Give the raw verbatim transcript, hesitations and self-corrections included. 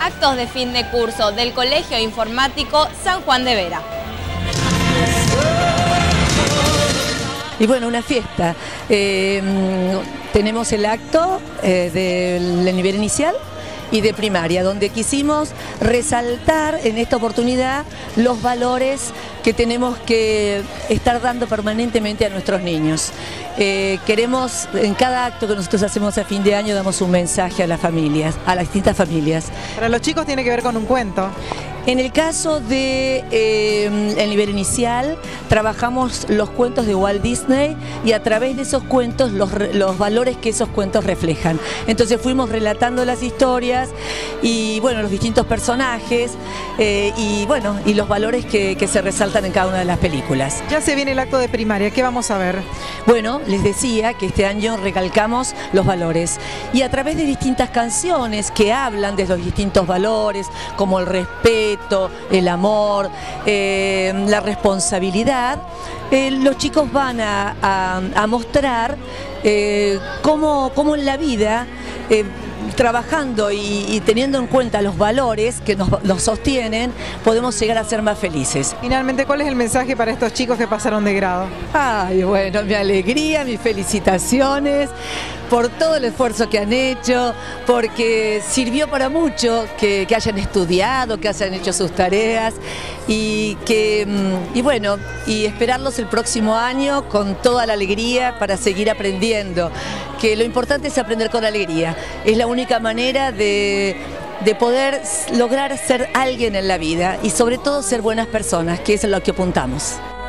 Actos de fin de curso del Colegio Informático San Juan de Vera. Y bueno, una fiesta. Eh, tenemos el acto eh, del, del nivel inicial y de primaria, donde quisimos resaltar en esta oportunidad los valores que tenemos que estar dando permanentemente a nuestros niños. Eh, queremos, en cada acto que nosotros hacemos a fin de año, damos un mensaje a las familias, a las distintas familias. Para los chicos tiene que ver con un cuento. En el caso de eh, el nivel inicial, trabajamos los cuentos de Walt Disney y a través de esos cuentos los, los valores que esos cuentos reflejan. Entonces fuimos relatando las historias y bueno, los distintos personajes eh, y bueno, y los valores que, que se resaltan en cada una de las películas. Ya se viene el acto de primaria, ¿qué vamos a ver? Bueno, les decía que este año recalcamos los valores y a través de distintas canciones que hablan de los distintos valores, como el respeto, el amor, eh, la responsabilidad, eh, los chicos van a, a, a mostrar eh, cómo, cómo en la vida, eh, trabajando y, y teniendo en cuenta los valores que nos, nos sostienen, podemos llegar a ser más felices. Finalmente, ¿cuál es el mensaje para estos chicos que pasaron de grado? Ay, bueno, mi alegría, mis felicitaciones por todo el esfuerzo que han hecho, porque sirvió para mucho que, que hayan estudiado, que hayan hecho sus tareas y que, y bueno, y esperarlos el próximo año con toda la alegría para seguir aprendiendo, que lo importante es aprender con alegría, es la única manera de, de poder lograr ser alguien en la vida y sobre todo ser buenas personas, que es a lo que apuntamos.